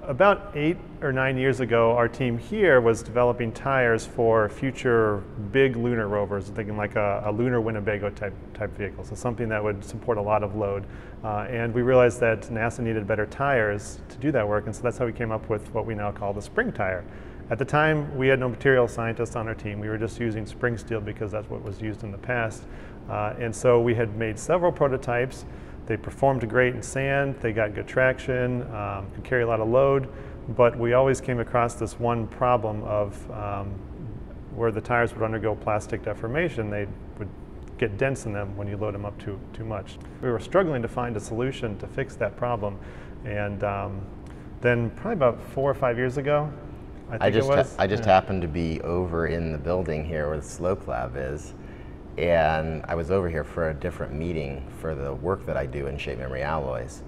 About 8 or 9 years ago, our team here was developing tires for future big lunar rovers, thinking like a lunar Winnebago type vehicle, so something that would support a lot of load. And we realized that NASA needed better tires to do that work, and so that's how we came up with what we now call the spring tire. At the time, we had no material scientists on our team. We were just using spring steel because that's what was used in the past. And so we had made several prototypes. They performed great in sand, they got good traction, could carry a lot of load, but we always came across this one problem of where the tires would undergo plastic deformation. They would get dents in them when you load them up too much. We were struggling to find a solution to fix that problem, and then probably about 4 or 5 years ago, I just happened to be over in the building here where the Slope Lab is. And I was over here for a different meeting for the work that I do in shape memory alloys.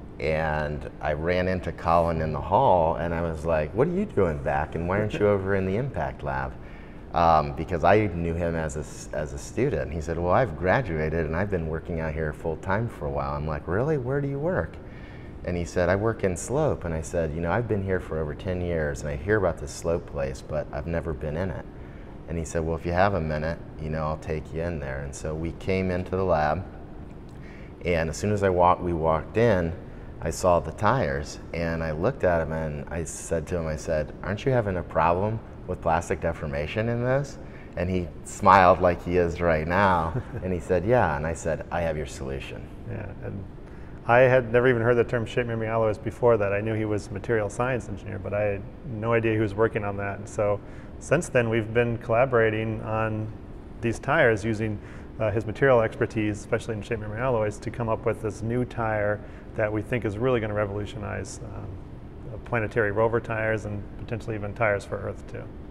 And I ran into Colin in the hall and I was like, what are you doing back? And why aren't you over in the impact lab? Because I knew him as a student. And he said, well, I've graduated and I've been working out here full time for a while. I'm like, really? Where do you work? And he said, I work in Slope. And I said, you know, I've been here for over 10 years and I hear about this Slope place, but I've never been in it. And he said, well, if you have a minute, you know, I'll take you in there. And so we came into the lab, and as soon as we walked in, I saw the tires, and I looked at him and I said to him, I said, aren't you having a problem with plastic deformation in this? And he smiled like he is right now, and he said, yeah. And I said, I have your solution. Yeah, and I had never even heard the term shape memory alloys before that. I knew he was a material science engineer, but I had no idea he was working on that. And so since then, we've been collaborating on these tires using his material expertise, especially in shape memory alloys, to come up with this new tire that we think is really going to revolutionize planetary rover tires and potentially even tires for Earth too.